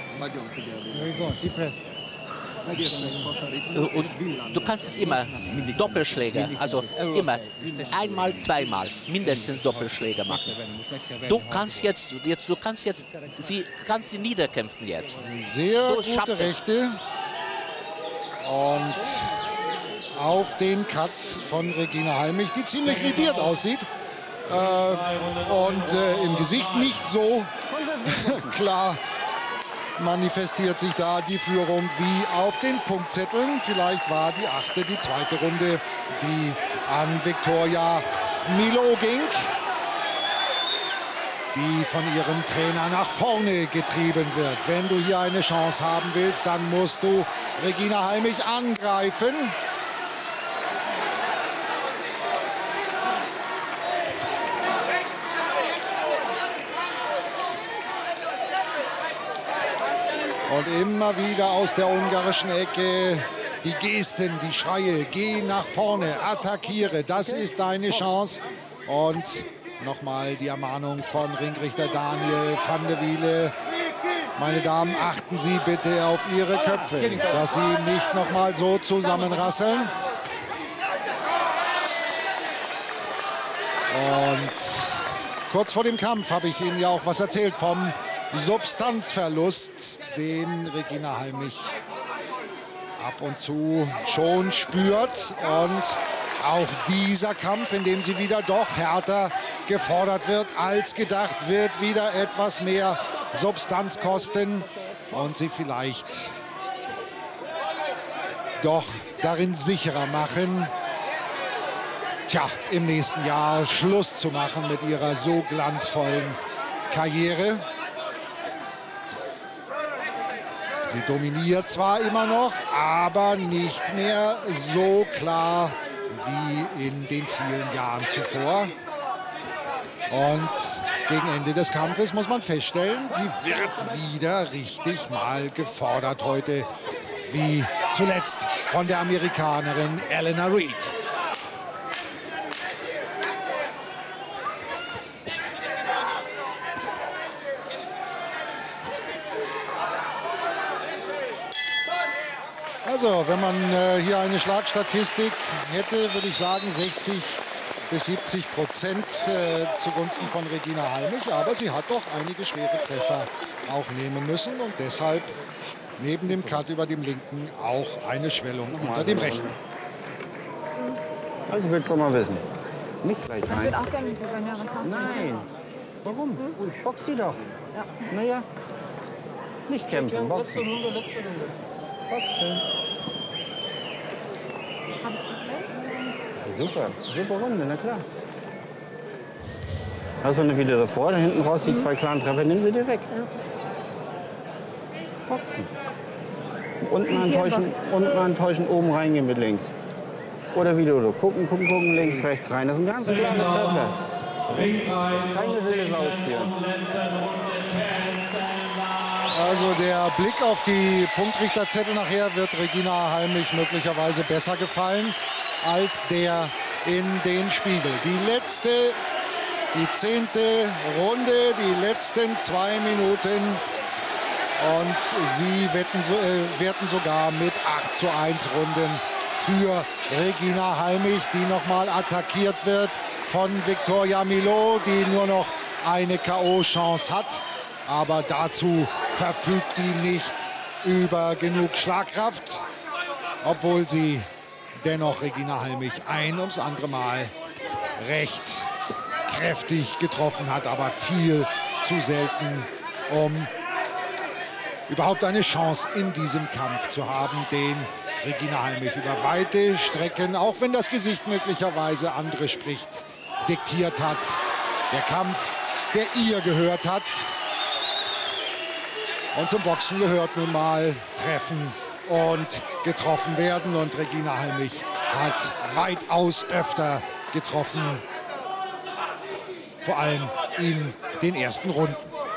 Und du kannst es immer Doppelschläge, also immer einmal, zweimal mindestens Doppelschläge machen. Du kannst sie niederkämpfen jetzt. Sehr gute Rechte. Und auf den Cut von Regina Halmich, die ziemlich lediert aussieht. Und im Gesicht nicht so klar manifestiert sich da die Führung wie auf den Punktzetteln. Vielleicht war die 8., die 2. Runde, die an Viktoria Milo ging, die von ihrem Trainer nach vorne getrieben wird. Wenn du hier eine Chance haben willst, dann musst du Regina Halmich angreifen. Und immer wieder aus der ungarischen Ecke die Gesten, die Schreie, geh nach vorne, attackiere, das ist deine Chance. Und nochmal die Ermahnung von Ringrichter Daniel van der Wiele. Meine Damen, achten Sie bitte auf Ihre Köpfe, dass Sie nicht nochmal so zusammenrasseln. Und kurz vor dem Kampf habe ich Ihnen ja auch was erzählt vom Substanzverlust, den Regina Halmich ab und zu schon spürt. Und auch dieser Kampf, in dem sie wieder doch härter gefordert wird als gedacht, wird wieder etwas mehr Substanz kosten und sie vielleicht doch darin sicherer machen, tja, im nächsten Jahr Schluss zu machen mit ihrer so glanzvollen Karriere. Sie dominiert zwar immer noch, aber nicht mehr so klar wie in den vielen Jahren zuvor. Und gegen Ende des Kampfes muss man feststellen, sie wird wieder richtig mal gefordert heute, wie zuletzt von der Amerikanerin Eleanor Reed. Also, wenn man hier eine Schlagstatistik hätte, würde ich sagen 60 bis 70% zugunsten von Regina Halmich. Aber sie hat doch einige schwere Treffer auch nehmen müssen und deshalb neben dem Cut über dem linken auch eine Schwellung unter dem rechten. Also willst du mal wissen. Nicht gleich rein. Ich würde auch gerne mit Gouverneur was machen. Nein. Warum? Box sie doch. Ja. Naja. Nicht kämpfen, boxen. Letzte Runde. Boxen. Habe ich geglänzt? Super, super Runde, na klar. Hast du eine wieder davor, da hinten raus die zwei klaren Treffer, nimm sie dir weg. Ja. Boxen. Unten antäuschen, oben reingehen mit links. Oder wie du gucken, links, rechts rein. Das ist ein ganz klarer Treffer. Keine wilde Sau spielen. Also der Blick auf die Punktrichterzettel nachher wird Regina Halmich möglicherweise besser gefallen als der in den Spiegel. Die 10. Runde, die letzten 2 Minuten. Und sie werten sogar mit 8:1 Runden für Regina Halmich, die nochmal attackiert wird von Victoria Milot, die nur noch eine K.O.-Chance hat. Aber dazu verfügt sie nicht über genug Schlagkraft, obwohl sie dennoch Regina Halmich ein ums andere Mal recht kräftig getroffen hat, aber viel zu selten, um überhaupt eine Chance in diesem Kampf zu haben, den Regina Halmich über weite Strecken, auch wenn das Gesicht möglicherweise andere spricht, diktiert hat. Der Kampf, der ihr gehört hat. Und zum Boxen gehört nun mal Treffen und getroffen werden. Und Regina Halmich hat weitaus öfter getroffen, vor allem in den ersten Runden.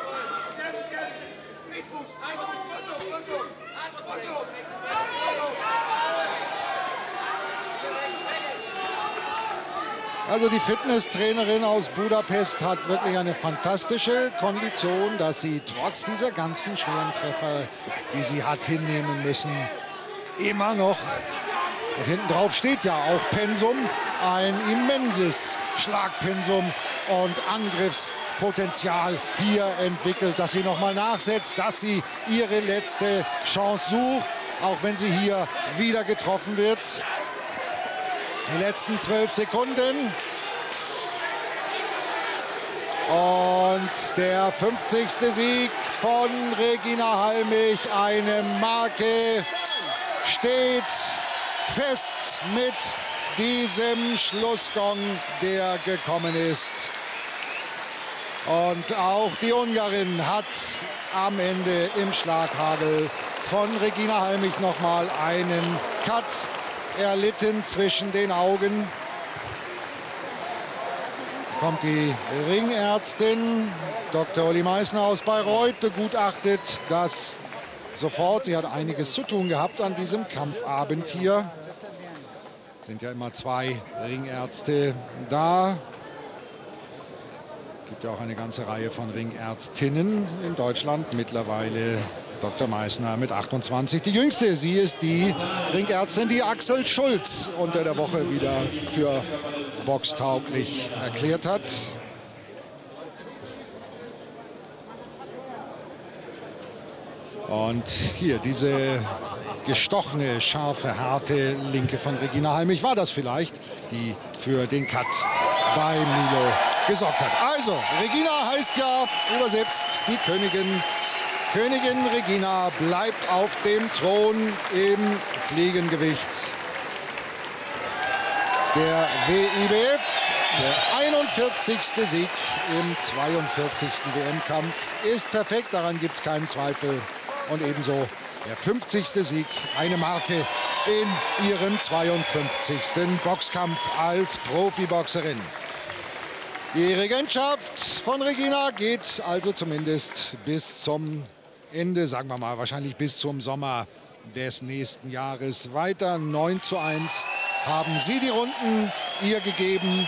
Also die Fitnesstrainerin aus Budapest hat wirklich eine fantastische Kondition, dass sie trotz dieser ganzen schweren Treffer, die sie hat hinnehmen müssen, immer noch, und hinten drauf steht ja auch Pensum, ein immenses Schlagpensum und Angriffspotenzial hier entwickelt, dass sie nochmal nachsetzt, dass sie ihre letzte Chance sucht, auch wenn sie hier wieder getroffen wird. Die letzten 12 Sekunden. Und der 50. Sieg von Regina Halmich. Eine Marke steht fest mit diesem Schlussgong, der gekommen ist. Und auch die Ungarin hat am Ende im Schlaghagel von Regina Halmich nochmal einen Cut erlitten zwischen den Augen. Kommt die Ringärztin Dr. Uli Meissner aus Bayreuth, begutachtet das sofort. Sie hat einiges zu tun gehabt an diesem Kampfabend hier. Sind ja immer 2 Ringärzte da. Gibt ja auch eine ganze Reihe von Ringärztinnen in Deutschland. Mittlerweile Dr. Meissner mit 28, die jüngste. Sie ist die Ringärztin, die Axel Schulz unter der Woche wieder für boxtauglich erklärt hat. Und hier diese gestochene, scharfe, harte Linke von Regina Halmich. War das vielleicht, die für den Cut bei Milo gesorgt hat. Also, Regina heißt ja übersetzt die Königin Königin Regina bleibt auf dem Thron im Fliegengewicht. Der WIBF, der 41. Sieg im 42. WM-Kampf, ist perfekt, daran gibt es keinen Zweifel. Und ebenso der 50. Sieg, eine Marke in ihrem 52. Boxkampf als Profiboxerin. Die Regentschaft von Regina geht also zumindest bis zum Ende, sagen wir mal, wahrscheinlich bis zum Sommer des nächsten Jahres weiter. 9:1 haben sie die Runden ihr gegeben.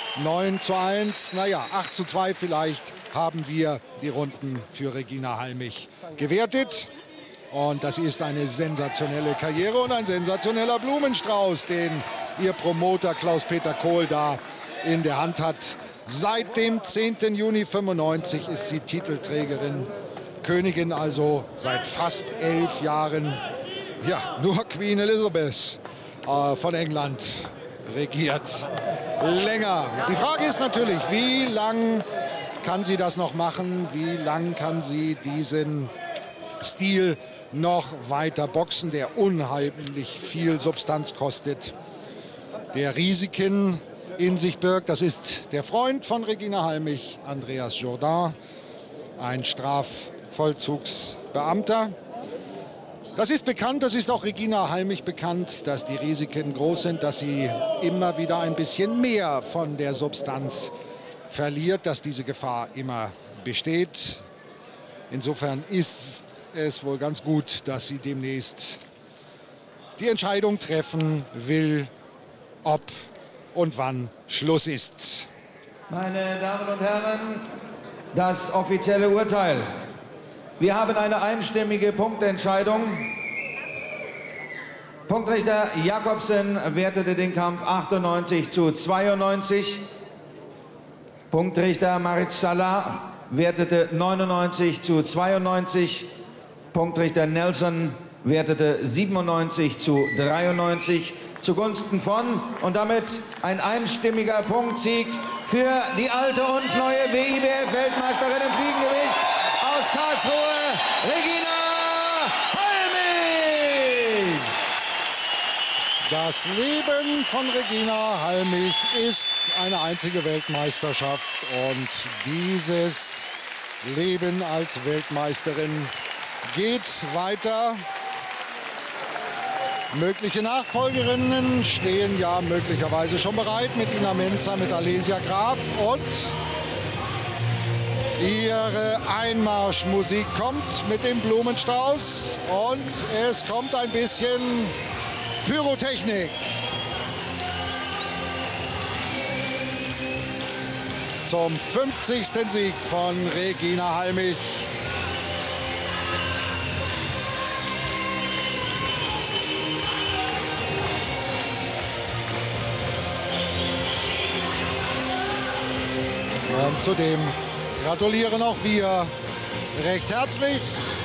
9:1, naja, 8:2 vielleicht haben wir die Runden für Regina Halmich gewertet. Und das ist eine sensationelle Karriere und ein sensationeller Blumenstrauß, den ihr Promoter Klaus-Peter Kohl da in der Hand hat. Seit dem 10. Juni 95 ist sie Titelträgerin. Königin also seit fast 11 Jahren. Ja, nur Queen Elizabeth von England regiert länger. Die Frage ist natürlich, wie lang kann sie das noch machen? Wie lang kann sie diesen Stil noch weiter boxen, der unheimlich viel Substanz kostet, der Risiken in sich birgt? Das ist der Freund von Regina Halmich, Andreas Jourdain, ein Strafvollzugsbeamter. Das ist bekannt, das ist auch Regina Halmich bekannt, dass die Risiken groß sind, dass sie immer wieder ein bisschen mehr von der Substanz verliert, dass diese Gefahr immer besteht. Insofern ist es wohl ganz gut, dass sie demnächst die Entscheidung treffen will, ob und wann Schluss ist. Meine Damen und Herren, das offizielle Urteil. Wir haben eine einstimmige Punktentscheidung. Punktrichter Jakobsen wertete den Kampf 98:92. Punktrichter Maric Salah wertete 99:92. Punktrichter Nelson wertete 97:93 zugunsten von, und damit ein einstimmiger Punktsieg für die alte und neue WIBF-Weltmeisterin im Fliegengewicht aus Karlsruhe, Regina Halmich. Das Leben von Regina Halmich ist eine einzige Weltmeisterschaft und dieses Leben als Weltmeisterin geht weiter. Mögliche Nachfolgerinnen stehen ja möglicherweise schon bereit mit Ina Menzer, mit Alesia Graf, und ihre Einmarschmusik kommt mit dem Blumenstrauß und es kommt ein bisschen Pyrotechnik. Zum 50. Sieg von Regina Halmich. Und zudem gratulieren auch wir recht herzlich.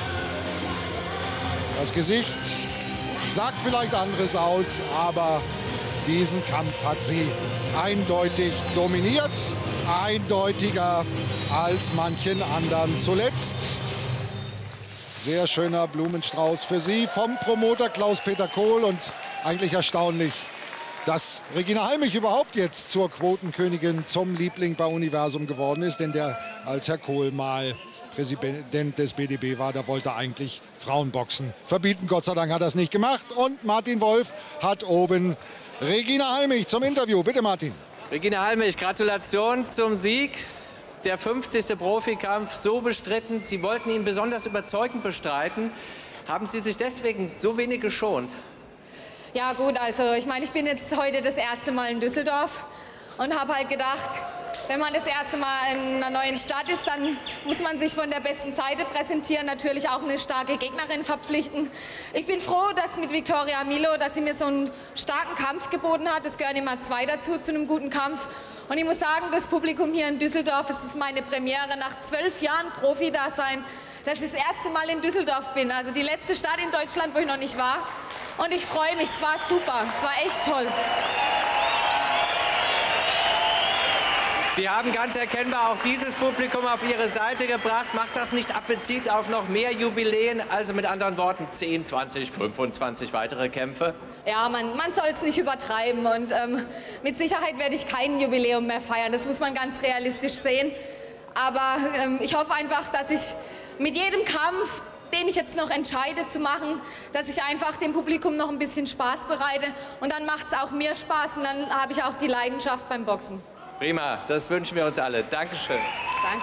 Das Gesicht sagt vielleicht anderes aus, aber diesen Kampf hat sie eindeutig dominiert. Eindeutiger als manchen anderen zuletzt. Sehr schöner Blumenstrauß für sie vom Promoter Klaus-Peter Kohl, und eigentlich erstaunlich, dass Regina Halmich überhaupt jetzt zur Quotenkönigin, zum Liebling bei Universum geworden ist. Denn als Herr Kohl mal Präsident des BDB war, da wollte er eigentlich Frauenboxen verbieten. Gott sei Dank hat er es nicht gemacht. Und Martin Wolf hat oben Regina Halmich zum Interview. Bitte, Martin. Regina Halmich, Gratulation zum Sieg. Der 50. Profikampf, so bestritten. Sie wollten ihn besonders überzeugend bestreiten. Haben Sie sich deswegen so wenig geschont? Ja gut, also ich meine, ich bin jetzt heute das erste Mal in Düsseldorf und habe halt gedacht, wenn man das erste Mal in einer neuen Stadt ist, dann muss man sich von der besten Seite präsentieren, natürlich auch eine starke Gegnerin verpflichten. Ich bin froh, dass mit Viktoria Milo, dass sie mir so einen starken Kampf geboten hat. Es gehören immer zwei dazu, zu einem guten Kampf. Und ich muss sagen, das Publikum hier in Düsseldorf, es ist meine Premiere nach 12 Jahren Profi-Dasein, dass ich das erste Mal in Düsseldorf bin. Also die letzte Stadt in Deutschland, wo ich noch nicht war. Und ich freue mich, es war super, es war echt toll. Sie haben ganz erkennbar auch dieses Publikum auf Ihre Seite gebracht. Macht das nicht Appetit auf noch mehr Jubiläen? Also mit anderen Worten 10, 20, 25 weitere Kämpfe? Ja, man soll es nicht übertreiben und mit Sicherheit werde ich kein Jubiläum mehr feiern. Das muss man ganz realistisch sehen. Aber ich hoffe einfach, dass ich mit jedem Kampf, den ich jetzt noch entscheide zu machen, dass ich einfach dem Publikum noch ein bisschen Spaß bereite. Und dann macht es auch mir Spaß und dann habe ich auch die Leidenschaft beim Boxen. Prima, das wünschen wir uns alle. Dankeschön. Danke.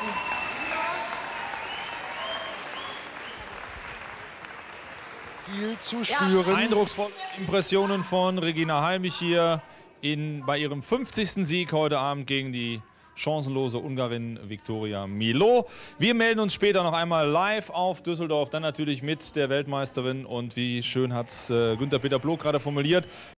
Viel zu spüren. Eindrucksvolle Impressionen von Regina Halmich hier bei ihrem 50. Sieg heute Abend gegen die chancenlose Ungarin Viktoria Milo. Wir melden uns später noch einmal live auf Düsseldorf, dann natürlich mit der Weltmeisterin. Und wie schön hat es Günther Peter Ploog gerade formuliert.